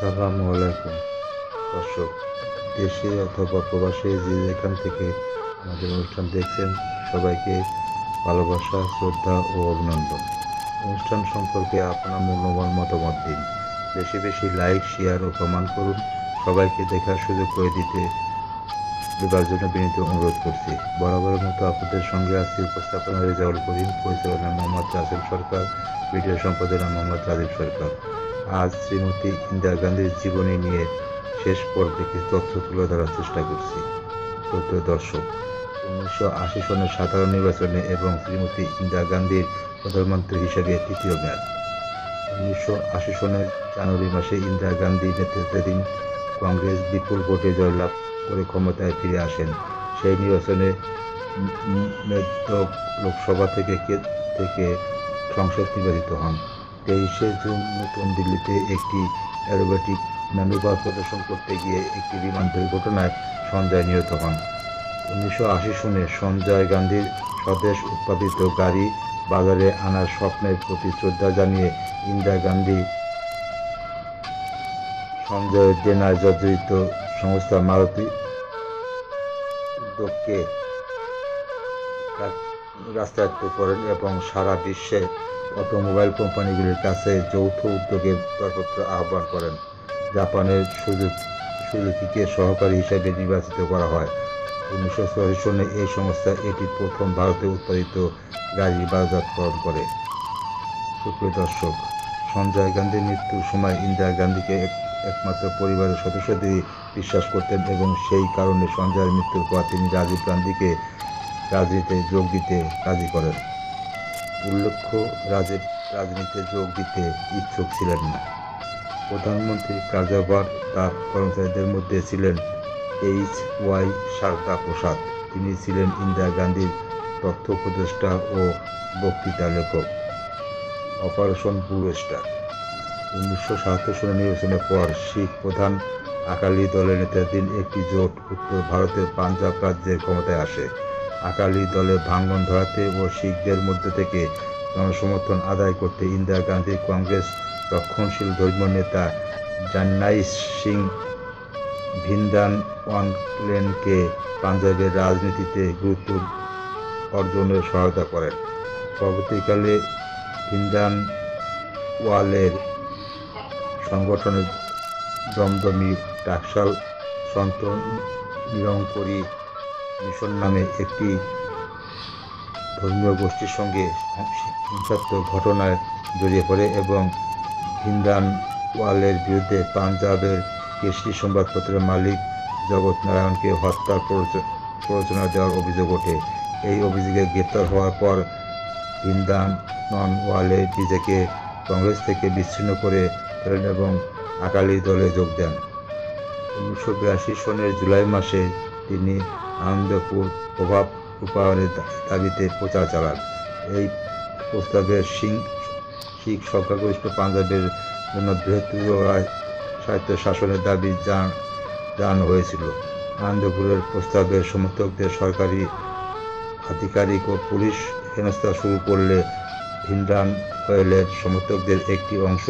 আসসালামু আলাইকুম দর্শক, দেশে অথবা প্রবাসে যে যেখান থেকে আমাদের অনুষ্ঠান দেখছেন সবাইকে ভালোবাসা, শ্রদ্ধা ও অভিনন্দন। অনুষ্ঠান সম্পর্কে আপনার মূল্যবান মতামত দিন। বেশি বেশি লাইক, শেয়ার ও কমেন্ট করুন। সবাইকে দেখার সুযোগ করে দেবার জন্য বিনীত অনুরোধ করছি। বরাবরের মতো আপনাদের সঙ্গে আছি উপস্থাপনা রেজাউল করিম, পরিচালনা মোহাম্মদ রাসেল সরকার, ভিডিও সম্পাদনা মোহাম্মদ রাজীব সরকার। আজ শ্রীমতী ইন্দিরা গান্ধীর জীবনী নিয়ে শেষ পর্বে কিছু তথ্য তুলে ধরার চেষ্টা করছি। শ্রদ্ধেয় দর্শক, 1980 সনের সাধারণ নির্বাচনে এবং শ্রীমতী ইন্দিরা গান্ধীর প্রধানমন্ত্রী হিসেবে তৃতীয় মেয়াদ। 1980 সনের জানুয়ারি মাসে ইন্দিরা গান্ধী নেতৃত্বাধীন কংগ্রেস বিপুল ভোটে জয়লাভ করে ক্ষমতায় ফিরে আসেন। সেই নির্বাচনে মেদক লোকসভা থেকে সংসদ নির্বাচিত হন। 23শে জুন নতুন দিল্লিতে একটি অ্যারোবেটিক ম্যানুভার প্রদর্শন করতে গিয়ে একটি বিমান দুর্ঘটনায় সঞ্জয় নিহত হন। 1980 সনে সঞ্জয় গান্ধীর স্বদেশ উৎপাদিত গাড়ি বাজারে আনার স্বপ্নের প্রতি শ্রদ্ধা জানিয়ে ইন্দিরা গান্ধী সঞ্জয়ের দেনায় জর্জরিত সংস্থা মারুতি উদ্যোগকে রাষ্ট্রায়ত্ত করেন এবং সারা বিশ্বে অটোমোবাইল কোম্পানিগুলির কাছে যৌথ উদ্যোগের দরপত্র আহ্বান করেন। জাপানের সুজুকিকে সহকারী হিসেবে নির্বাচিত করা হয়। 1984 সনে এই সংস্থা এটি প্রথম ভারতে উৎপাদিত গাড়ি বাজারজাতকরণ করে। সুপ্রিয় দর্শক, সঞ্জয় গান্ধীর মৃত্যুর সময় ইন্দিরা গান্ধীকে একমাত্র পরিবারের সদস্যদেরই বিশ্বাস করতেন এবং সেই কারণে সঞ্জয়ের মৃত্যুর পর তিনি রাজীব গান্ধীকে রাজনীতিতে যোগ দিতে রাজি করেন। উল্লেখ্য, রাজীব রাজনীতিতে যোগ দিতে ইচ্ছুক ছিলেন না। প্রধানমন্ত্রীর কার্যভার তার কর্মচারীদের মধ্যে ছিলেন H.Y. শারদা প্রসাদ। তিনি ছিলেন ইন্দিরা গান্ধীর তথ্য উপদেষ্টা ও বক্তৃতা লেখক। Operation blue star. 1977 সনের নির্বাচনের পর শিখ প্রধান আকালি দলের নেতৃত্বাধীন একটি জোট উত্তর ভারতের পাঞ্জাব রাজ্যের ক্ষমতায় আসে। আকালি দলে ভাঙন ধরাতে ও শিখদের মধ্য থেকে জনসমর্থন আদায় করতে ইন্দিরা গান্ধী কংগ্রেস রক্ষণশীল ধর্মীয় নেতা জান্নাই সিং ভিন্দানওয়ালেনকে পাঞ্জাবের রাজনীতিতে গুরুত্ব অর্জনে সহায়তা করেন। পরবর্তীকালে ভিন্দানওয়ালের সংগঠনের দমদমি টাকশাল সন্ত নিরঙ্কুরি মিশন নামে একটি ধর্মীয় গোষ্ঠীর সঙ্গে হিংসাত্মক ঘটনায় জড়িয়ে পড়ে এবং ভিন্দানওয়ালের বিরুদ্ধে পাঞ্জাবের কেশরী সংবাদপত্রের মালিক জগৎ নারায়ণকে হত্যার প্ররোচনা দেওয়ার অভিযোগ ওঠে। এই অভিযোগে গ্রেপ্তার হওয়ার পর ভিন্দানওয়ালে নিজেকে কংগ্রেস থেকে বিচ্ছিন্ন করে ফেলেন এবং আকালি দলে যোগ দেন। 1982 সনের জুলাই মাসে তিনি আনন্দপুর প্রভাব রূপায়ণের দাবিতে প্রচার চালান। এই প্রস্তাবে শিখ সংখ্যাগরিষ্ঠ পাঞ্জাবের জন্য বৃহত্তর স্বায়ত্ত শাসনের দাবি জানানো হয়েছিল। আনন্দপুরের প্রস্তাবের সমর্থকদের সরকারি আধিকারিক ও পুলিশ হেনস্থা শুরু করলে ভিন্দানওয়ালের সমর্থকদের একটি অংশ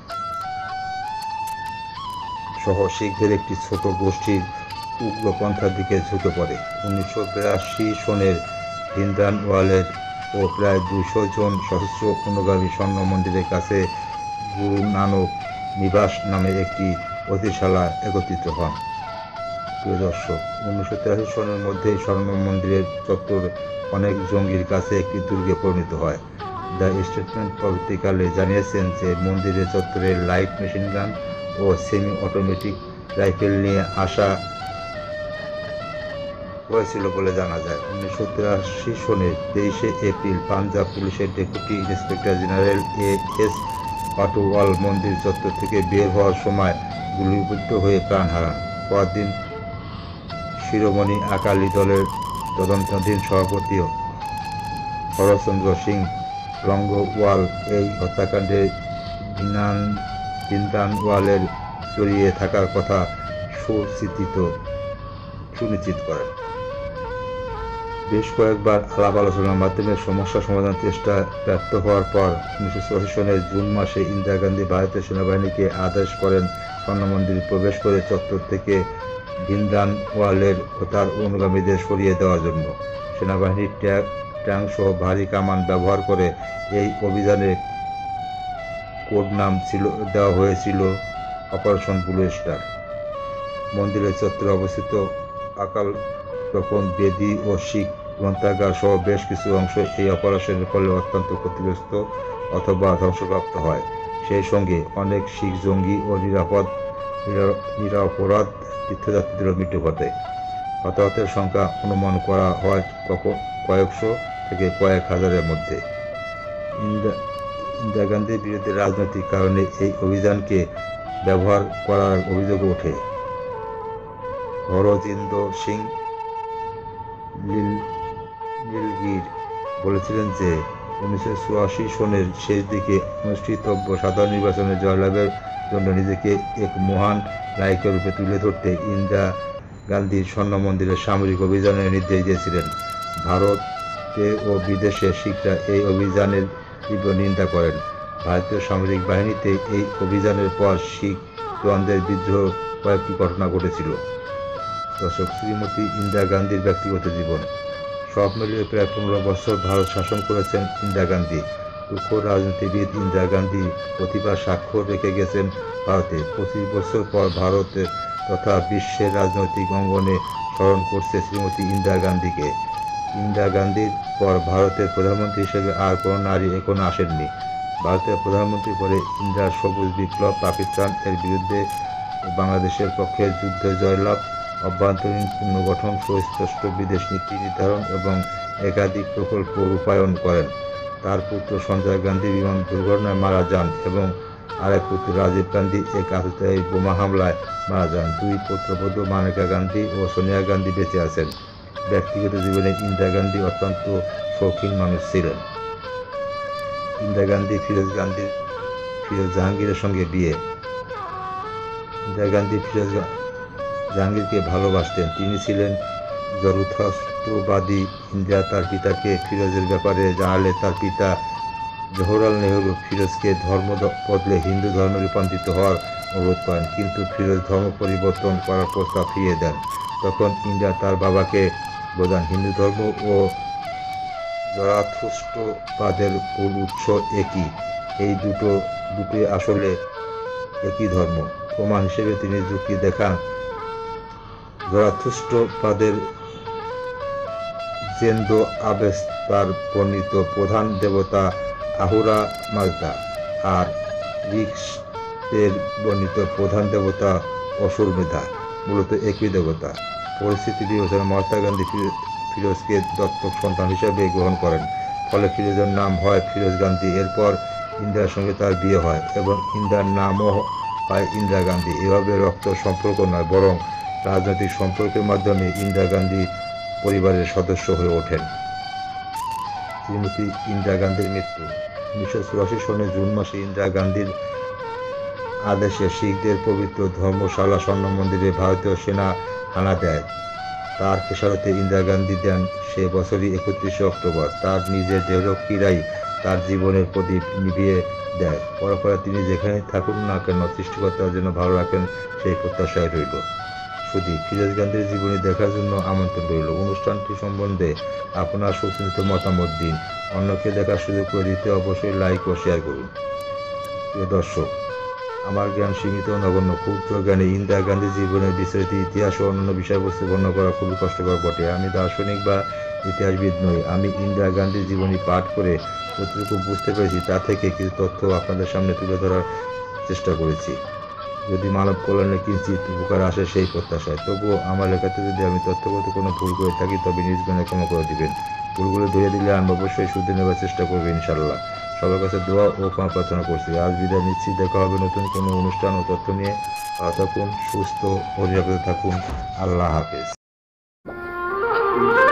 সহ শিখদের একটি ছোট গোষ্ঠীর উগ্রপন্থার দিকে ঝুঁকে পড়ে। 1982 সনের ভিন্দানওয়ালের ও প্রায় 200 জন সশস্ত্র অনুগামী স্বর্ণ মন্দিরের কাছে গুরু নানক নিবাস নামে একটি অতিশালা একত্রিত হন। প্রিয় দর্শক, 1983 সনের মধ্যেই স্বর্ণ মন্দিরের চত্বর অনেক জঙ্গির কাছে একটি দুর্গে পরিণত হয়। দ্য স্টেটমেন্ট পরবর্তীকালে জানিয়েছেন যে মন্দিরের চত্বরে লাইট মেশিন গান ও সেমি অটোমেটিক রাইফেল নিয়ে আসা হয়েছিল বলে জানা যায়। 1983 সনের 23শে এপ্রিল পাঞ্জাব পুলিশের ডেপুটি ইন্সপেক্টর জেনারেল A.S. পাটোয়াল মন্দির চত্বর থেকে বের হওয়ার সময় গুলিবিদ্ধ হয়ে প্রাণ হারান। পরদিন শিরোমণি আকালি দলের তদন্তাধীন সভাপতি হরচন্দ্র সিং লঙ্গোওয়াল এই হত্যাকাণ্ডে ভিন্দানওয়ালের জড়িয়ে থাকার কথা সুনিশ্চিত করেন। বেশ কয়েকবার আলাপ আলোচনার মাধ্যমে সমস্যা সমাধানের চেষ্টা ব্যর্থ হওয়ার পর 1984 সনের জুন মাসে ইন্দিরা গান্ধী ভারতীয় সেনাবাহিনীকে আদেশ করেন স্বর্ণ মন্দিরে প্রবেশ করে চত্বর থেকে ভিন্দানওয়ালের ও তার অনুগামীদের সরিয়ে দেওয়ার জন্য। সেনাবাহিনীর ট্যাঙ্ক সহ ভারী কামান ব্যবহার করে এই অভিযানের কোড নাম দেওয়া হয়েছিল অপারেশন ব্লু স্টার। মন্দিরের চত্বরে অবস্থিত আকাল তখন বেদি ও শিখ গ্রন্থাগার সহ বেশ কিছু অংশ এই অপারেশনের ফলে অত্যন্ত ক্ষতিগ্রস্ত অথবা ধ্বংসপ্রাপ্ত হয়। সেই সঙ্গে অনেক শিখ জঙ্গি ও নিরপরাধ তীর্থযাত্রীদেরও মৃত্যু ঘটে। হতাহতের সংখ্যা অনুমান করা হয় কয়েকশো থেকে কয়েক হাজারের মধ্যে। ইন্দিরা গান্ধীর বিরুদ্ধে রাজনৈতিক কারণে এই অভিযানকে ব্যবহার করার অভিযোগ ওঠে। হরজিন্দর সিং নীলগির বলেছিলেন যে 1984 সনের শেষ দিকে অনুষ্ঠিতব্য সাধারণ নির্বাচনে জয়লাভের জন্য নিজেকে এক মহান নায়িকা রূপে তুলে ধরতে ইন্দিরা গান্ধীর স্বর্ণ মন্দিরের সামরিক অভিযানের নির্দেশ দিয়েছিলেন। ভারতে ও বিদেশে শিখরা এই অভিযানের তীব্র নিন্দা করেন। ভারতীয় সামরিক বাহিনীতে এই অভিযানের পর শিখ জওয়ানদের বিদ্রোহ কয়েকটি ঘটনা ঘটেছিল। দর্শক, শ্রীমতী ইন্দিরা গান্ধীর ব্যক্তিগত জীবন। সব মিলিয়ে প্রায় 15 বছর ভারত শাসন করেছেন ইন্দিরা গান্ধী। তুখোড় রাজনীতিবিদ ইন্দিরা গান্ধী প্রতিভা স্বাক্ষর রেখে গেছেন ভারতে। 25 বছর পর ভারতে তথা বিশ্বের রাজনৈতিক অঙ্গনে স্মরণ করছে শ্রীমতী ইন্দিরা গান্ধীকে। ইন্দিরা গান্ধীর পর ভারতের প্রধানমন্ত্রী হিসেবে আর কোনো নারী এখনো আসেননি। ভারতের প্রধানমন্ত্রী পরে ইন্দিরার সবুজ বিপ্লব, পাকিস্তান এর বিরুদ্ধে বাংলাদেশের পক্ষে যুদ্ধে জয়লাভ, অভ্যন্তরীণ পুনর্গঠন, সুস্পষ্ট বিদেশ নীতি নির্ধারণ এবং একাধিক প্রকল্প রূপায়ণ করেন। তার পুত্র সঞ্জয় গান্ধী বিমান দুর্ঘটনায় মারা যান এবং আরেক পুত্র রাজীব গান্ধী এক আততায়ী বোমা হামলায় মারা যান। দুই পুত্রবধূ মানেকা গান্ধী ও সোনিয়া গান্ধী বেঁচে আছেন। ব্যক্তিগত জীবনে ইন্দিরা গান্ধী অত্যন্ত শৌখিন মানুষ ছিলেন। ইন্দিরা গান্ধী ফিরোজ জাহাঙ্গীরের সঙ্গে বিয়ে। ইন্দিরা গান্ধী ফিরোজ জাহাঙ্গীরকে ভালোবাসতেন। তিনি ছিলেন জরুথস্ত্রবাদী। ইন্দিরা তার পিতাকে ফিরোজের ব্যাপারে জানালে তার পিতা জওহরলাল নেহরু ফিরোজকে ধর্ম বদলে হিন্দু ধর্মে রূপান্তরিত হওয়ার অনুরোধ করেন, কিন্তু ফিরোজ ধর্ম পরিবর্তন করার প্রস্তাব ফিরিয়ে দেন। তখন ইন্দিরা তার বাবাকে বোঝান হিন্দু ধর্ম ও জরাথুস্ট্রবাদের মূল উৎস একই, এই দুটোই আসলে একই ধর্ম। প্রমাণ হিসেবে তিনি যুক্তি দেখান জরাথুস্ট্রবাদের জেন্দ আবেস্তার বর্ণিত প্রধান দেবতা আহুরা মাজদা আর ঋক্সের বর্ণিত প্রধান দেবতা অসুরমেধা মূলত একই দেবতা। পরিস্থিতি বিবেচনায় মহাত্মা গান্ধী ফিরোজকে দত্তক সন্তান হিসেবে গ্রহণ করেন। ফলে ফিরোজের নাম হয় ফিরোজ গান্ধী। এরপর ইন্দিরার সঙ্গে তার বিয়ে হয় এবং ইন্দিরার নামও হয় ইন্দিরা গান্ধী। এভাবে রক্ত সম্পর্ক নয়, বরং রাজনৈতিক সম্পর্কের মাধ্যমে ইন্দিরা গান্ধী পরিবারের সদস্য হয়ে ওঠেন। শ্রীমতী ইন্দিরা গান্ধীর মৃত্যু। 1984 সনের জুন মাসে ইন্দিরা গান্ধীর আদেশে শিখদের পবিত্র ধর্মশালা স্বর্ণ মন্দিরে ভারতীয় সেনা হানা দেয়। তার খেসারতে ইন্দিরা গান্ধী দেন সে বছরই 31 অক্টোবর। তার নিজের দেহরক্ষীরাই তার জীবনের প্রদীপ নিভিয়ে দেয়। পরপরে তিনি যেখানে থাকুন না কেন সৃষ্টিকর্তার জন্য ভালো রাখেন সেই প্রত্যাশায় রইল। শুধু ফিরোজ গান্ধীর জীবনী দেখার জন্য আমন্ত্রণ রইল। অনুষ্ঠানটি সম্বন্ধে আপনার সুচিন্তিত মতামত দিন। অন্যকে দেখার সুযোগ করে দিতে অবশ্যই লাইক ও শেয়ার করুন। প্রিয় দর্শক, আমার জ্ঞান সীমিত নগণ্য। ক্ষুদ্র জ্ঞানে ইন্দিরা গান্ধীর জীবনের বিস্তারিত ইতিহাস ও অন্যান্য বিষয়বস্তু বর্ণনা করা খুবই কষ্টকর বটে। আমি দার্শনিক বা ইতিহাসবিদ নই। আমি ইন্দিরা গান্ধীর জীবনী পাঠ করে যতটুকু বুঝতে পেরেছি তা থেকে কিছু তথ্য আপনাদের সামনে তুলে ধরার চেষ্টা করেছি। যদি মানব কল্যাণে কিঞ্চিৎ উপকার আসে সেই প্রত্যাশায়। তবুও আমার লেখাতে যদি আমি তথ্যগত কোনো ভুল করে থাকি তবে নিজ জ্ঞানে ক্ষমা করে দিবেন। ভুলগুলো ধরে দিলে আমি অবশ্যই শুধরে নেবার চেষ্টা করবো ইনশাল্লাহ। সবার কাছে দোয়া ও ক্ষমা প্রার্থনা করছি। আজ বিদায় নিচ্ছি। দেখা হবে নতুন কোনো অনুষ্ঠান ও তথ্য নিয়ে। ভালো থাকুন, সুস্থ ও নিরাপদে থাকুন। আল্লাহ হাফেজ।